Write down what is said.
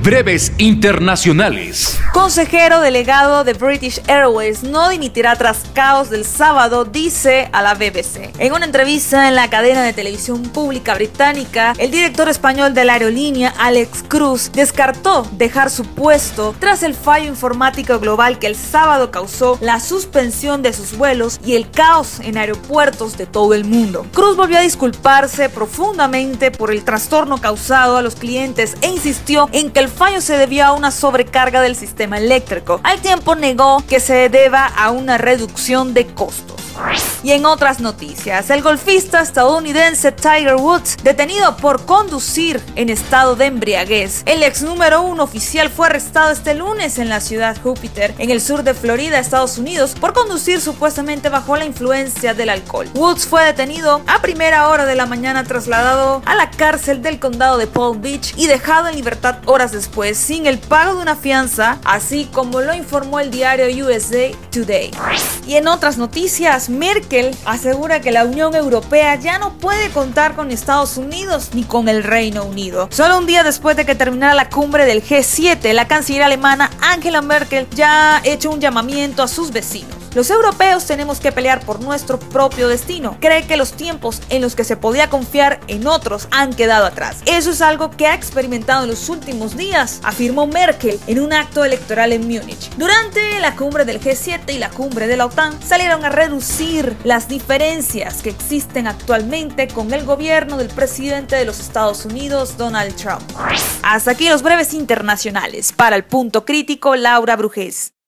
Breves internacionales. Consejero delegado de British Airways no dimitirá tras caos del sábado, dice a la BBC. En una entrevista en la cadena de televisión pública británica, el director español de la aerolínea, Alex Cruz, descartó dejar su puesto tras el fallo informático global que el sábado causó la suspensión de sus vuelos y el caos en aeropuertos de todo el mundo. Cruz volvió a disculparse profundamente por el trastorno causado a los clientes e insistió en que el fallo se debió a una sobrecarga del sistema eléctrico. Al tiempo negó que se deba a una reducción de costos. Y en otras noticias, el golfista estadounidense Tiger Woods, detenido por conducir en estado de embriaguez. El ex número 1 oficial fue arrestado este lunes en la ciudad Júpiter, en el sur de Florida, Estados Unidos, por conducir supuestamente bajo la influencia del alcohol. Woods fue detenido a primera hora de la mañana, trasladado a la cárcel del condado de Palm Beach y dejado en libertad horas después, sin el pago de una fianza, así como lo informó el diario USA Today. Y en otras noticias, Merkel asegura que la Unión Europea ya no puede contar con Estados Unidos ni con el Reino Unido. Solo un día después de que terminara la cumbre del G7, la canciller alemana Angela Merkel ya ha hecho un llamamiento a sus vecinos. Los europeos tenemos que pelear por nuestro propio destino. Cree que los tiempos en los que se podía confiar en otros han quedado atrás. Eso es algo que ha experimentado en los últimos días, afirmó Merkel en un acto electoral en Múnich. Durante la cumbre del G7 y la cumbre de la OTAN salieron a reducir las diferencias que existen actualmente con el gobierno del presidente de los Estados Unidos, Donald Trump. Hasta aquí los breves internacionales. Para el Punto Crítico, Laura Brujés.